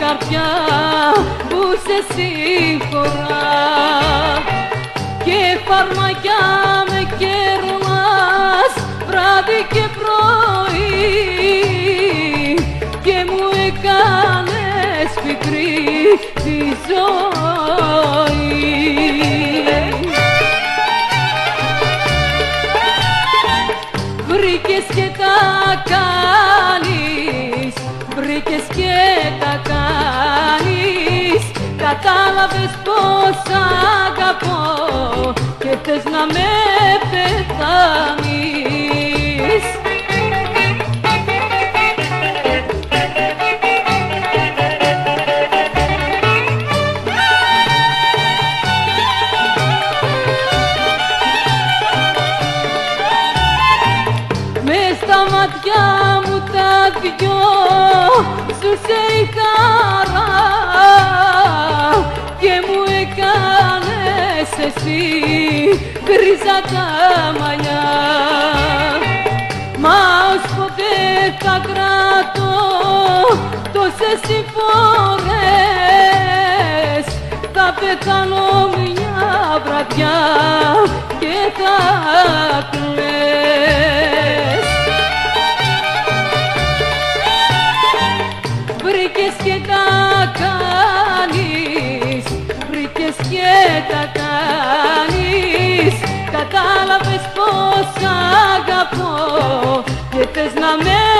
καρδιά που σε συγχωρά και φαρμακιά με κέρνας βράδυ και πρωί και μου έκανες πικρή τη ζωή. Βρήκες και τα κάνεις, βρήκες και τα κάνεις, κατάλαβες πως αγαπώ και θες να με πεθάνεις. Μες στα μάτια μου τα δυο ζούσε η χαρά και μου έκανες εσύ γκρίζα τα μαλλιά. Μα ως ποτέ θα κρατώ τόσες οι φορές, θα πεθάνω μια βραδιά και θα κλαις. Βρήκες και τα κάνεις, βρήκες και τα κάνεις, κατάλαβες πως αγαπώ και θες να με